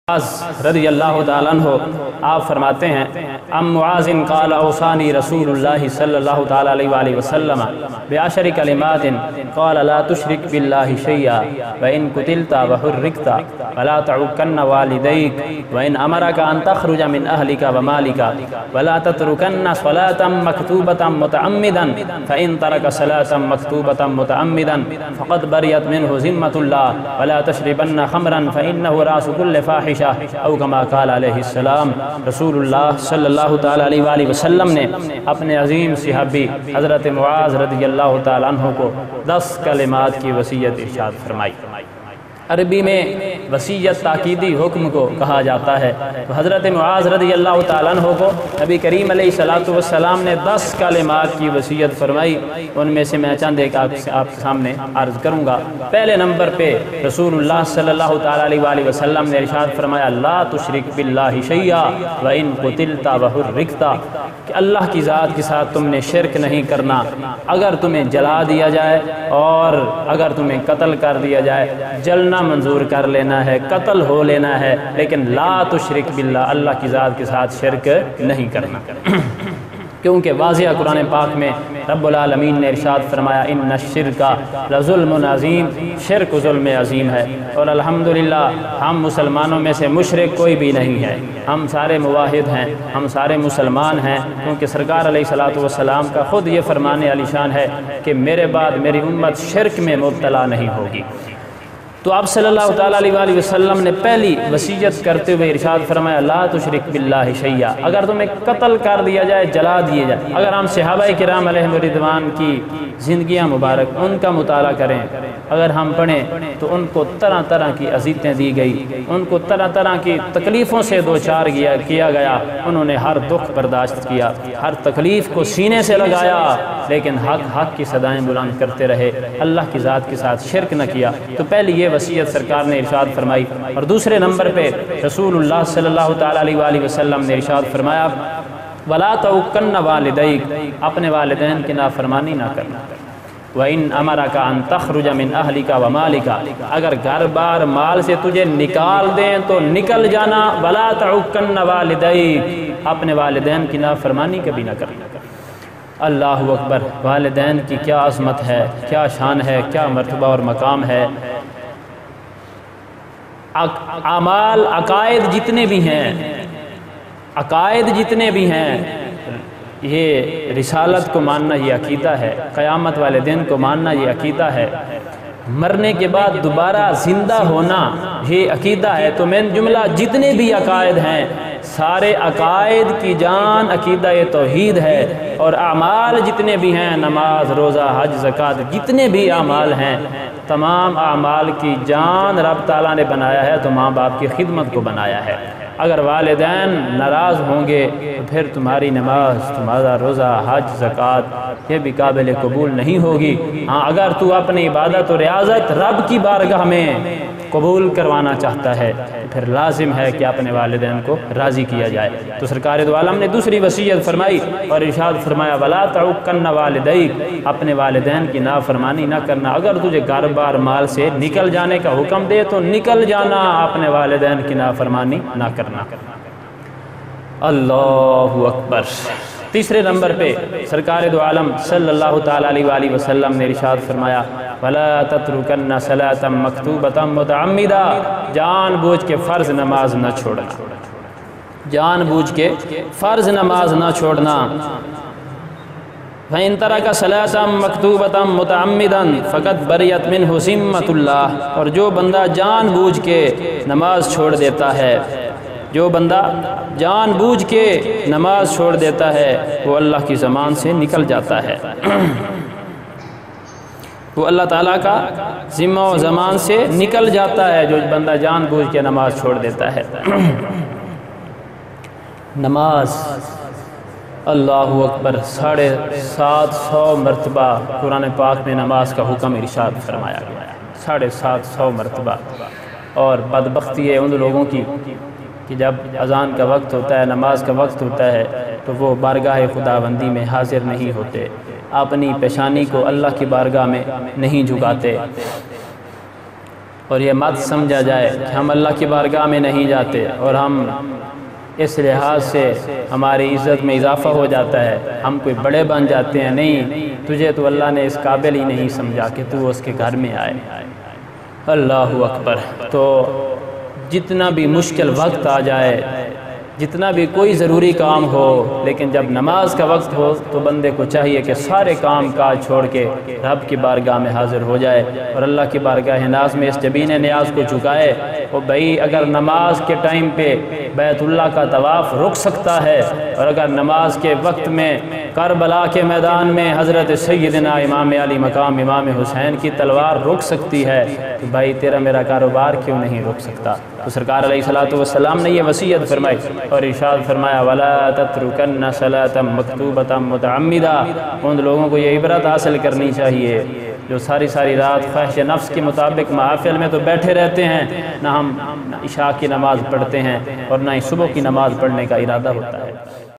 رضی اللہ تعالیٰ عنہ آپ فرماتے ہیں ام معاذ قال اوصانی رسول اللہ صلی اللہ تعالیٰ علیہ وآلہ وسلم بعشر کلمات قال لا تشرک باللہ شیئا وإن قتلت وحرکت ولا تعکن والدیک وإن امرک ان تخرج من اہلک ومالک ولا تترکن صلاة مکتوبة متعمدا فإن ترک صلاة مکتوبة متعمدا فقد بریت منہ ذمة اللہ ولا تشربن خمرا فإنہ راس کل فاحش او کما قال علیہ السلام۔ رسول اللہ صلی اللہ تعالیٰ علیہ وآلہ وسلم نے اپنے عظیم صحابی حضرت معاذ رضی اللہ تعالیٰ عنہ کو 10 کلمات کی وصیت ارشاد فرمائی۔ عربی میں وصیت تاکیدی حکم کو کہا جاتا ہے، تو حضرت معاذ رضی اللہ تعالیٰ عنہ کو نبی کریم علیہ السلام نے 10 کلمات کی وصیت فرمائی۔ ان میں سے میں چند ایک آپ کے سامنے عرض کروں گا۔ پہلے نمبر پہ رسول اللہ صلی اللہ تعالیٰ علیہ وآلہ وسلم نے ارشاد فرمایا لا تشرک باللہ شیئا وإن قتلت وحرکت، کہ اللہ کی ذات کے ساتھ تم نے شرک نہیں کرنا، اگر تمہیں جلا دیا جائے اور اگر تمہیں قتل کر دیا جائے، جلنا منظور کر لینا ہے، قتل ہو لینا ہے، لیکن لا تشرک باللہ، اللہ کی ذات کے ساتھ شرک نہیں کرنا۔ کیونکہ واضح قرآن پاک میں رب العالمین نے ارشاد فرمایا ان الشرک لظلم عظیم، شرک ظلم عظیم ہے، اور الحمدللہ ہم مسلمانوں میں سے مشرک کوئی بھی نہیں ہے، ہم سارے موحد ہیں، ہم سارے مسلمان ہیں، کیونکہ سرکار علیہ السلام کا خود یہ فرمان علی شان ہے کہ میرے بعد میری امت شرک میں مبتلا نہیں ہوگی۔ تو آپ صلی اللہ تعالیٰ علیہ وآلہ وسلم نے پہلی وصیت کرتے ہوئے ارشاد فرمایا لا تشرک باللہ شیئا، اگر تمہیں قتل کر دیا جائے، جلا دیے جائے۔ اگر ہم صحابہ کرام علیہم رضوان کی زندگیاں مبارک ان کا مطالعہ کریں، اگر ہم پڑھیں تو ان کو طرح طرح کی اذیتیں دی گئی، ان کو طرح طرح کی تکلیفوں سے دوچار کیا گیا، انہوں نے ہر دکھ برداشت کیا، ہر تکلیف کو سینے سے لگایا، لیکن حق کی صدائیں بلند کرتے رہے، اللہ کی ذات کے ساتھ شرک نہ کیا۔ تو پہلی یہ وصیت سرکار نے ارشاد فرمائی۔ اور دوسرے نمبر پہ رسول اللہ صلی اللہ تعالیٰ علیہ وآلہ وسلم نے ارشاد فرمایا وَلَا تَعُقَّنَّ وَالِدَيْكَ، اپنے والدین کی نافرمانی نہ کرنا۔ وَإِنْ أَمَرَكَ أَن تَخْرُجَ مِنْ أَهْلِكَ وَمَالِكَ، اگر گھر بار مال سے تجھے نکال دیں تو نکل جانا۔ وَلَا تَعُقَّنَّ وَالِدَيْكَ، اپنے والدین کی نافرمانی کبھی نہ کرنا۔ اللہ اکبر، والدین کی کیا عظمت ہے، کیا شان ہے، کیا مرتبہ اور مقام ہے۔ اعمال، عقائد جتنے بھی ہیں، یہ رسالت کو ماننا یہ عقیدہ ہے، قیامت والے دن کو ماننا یہ عقیدہ ہے، مرنے کے بعد دوبارہ زندہ ہونا یہ عقیدہ ہے۔ تو میں جملہ جتنے بھی عقائد ہیں، سارے عقائد کی جان عقیدہ توحید ہے، اور اعمال جتنے بھی ہیں، نماز، روزہ، حج، زکوٰۃ، جتنے بھی اعمال ہیں، تمام اعمال کی جان رب تعالیٰ نے بنایا ہے تو ماں باپ کی خدمت کو بنایا ہے۔ اگر والدین ناراض ہوں گے تو پھر تمہاری نماز، تمہارا روزہ، حج، زکوٰۃ یہ بھی قابل قبول نہیں ہوگی۔ ہاں، اگر تو اپنی عبادت و ریاضت رب کی بارگاہ میں قبول کروانا چاہتا ہے پھر لازم ہے کہ اپنے والدین کو راضی کیا جائے۔ تو سرکار دو عالم نے دوسری وصیت فرمائی اور ارشاد فرمایا وَلَا تَعُقَّنَّ وَالِدَيْكَ، اپنے والدین کی نافرمانی نہ کرنا۔ اگر تجھے گھر بار مال سے نکل جانے کا حکم دے تو نکل جانا، اپنے والدین کی نافرمانی نہ کرنا۔ اللہ اکبر۔ تیسرے نمبر پہ سرکار دو عالم صلی اللہ تعالیٰ علیہ وآلہ وسلم نے ارشاد فرمایا وَلَا تَتْرُكَنَّ صَلَاةً مَكْتُوبَةً مُتَعَمِّدًا، جان بوجھ کے فرض نماز نہ چھوڑنا، جان بوجھ کے فرض نماز نہ چھوڑنا۔ فَإِن تَرَكَ صَلَاةً مَكْتُوبَةً مُتَعَمِّدًا فَقَدْ بَرِئَتْ مِنْهُ ذِمَّةُ اللَّهِ، اور جو بندہ جان بوجھ کے نماز چھوڑ دیتا ہے، جو بندہ جان بوجھ کے نماز چھوڑ دیتا ہے وہ اللہ کی زمان سے نکل جاتا ہے، وہ اللہ تعالیٰ کا ذمہ و زمان سے نکل جاتا ہے جو بندہ جان بوجھ کے نماز چھوڑ دیتا ہے۔ نماز، اللہ اکبر، 750 مرتبہ قرآن پاک میں نماز کا حکم ارشاد فرمایا گیا ہے، 750 مرتبہ۔ اور بدبختی ہے ان لوگوں کی کہ جب اذان کا وقت ہوتا ہے، نماز کا وقت ہوتا ہے تو وہ بارگاہ خداوندی میں حاضر نہیں ہوتے، اپنی پیشانی کو اللہ کی بارگاہ میں نہیں جھکاتے۔ اور یہ مت سمجھا جائے کہ ہم اللہ کی بارگاہ میں نہیں جاتے اور ہم اس لحاظ سے ہماری عزت میں اضافہ ہو جاتا ہے، ہم کوئی بڑے بن جاتے ہیں۔ نہیں، تجھے تو اللہ نے اس قابل ہی نہیں سمجھا کہ تو اس کے گھر میں آئے۔ اللہ اکبر۔ تو جتنا بھی مشکل وقت آ جائے، جتنا بھی کوئی ضروری کام ہو، لیکن جب نماز کا وقت ہو تو بندے کو چاہیے کہ سارے کام کاج چھوڑ کے رب کی بارگاہ میں حاضر ہو جائے اور اللہ کی بارگاہ ناز میں اس جبین نیاز کو جھکائے۔ اور بھائی اگر نماز کے ٹائم پہ بیت اللہ کا طواف رک سکتا ہے، اور اگر نماز کے وقت میں کربلا کے میدان میں حضرت سیدنا امام علی مقام امام حسین کی تلوار رک سکتی ہے، تو بھائی تیرا میرا کاروبار کیوں نہیں رک سکتا؟ تو سرکار علیہ الصلوۃ والسلام نے یہ وصیت فرمائی اور ارشاد فرمایا وَلَا تَتْرُكَنَّ صَلَاةً مَكْتُوبَةً مُتَعَمِّدًا۔ ان لوگوں کو یہ عبرت حاصل کرنی چاہیے جو ساری رات خواہش نفس کے مطابق محافل میں تو بیٹھے رہتے ہیں، نہ ہم عشاء کی نماز پڑھتے ہیں اور نہ ہی صبح کی نماز پڑھنے کا ارادہ ہوتا ہے۔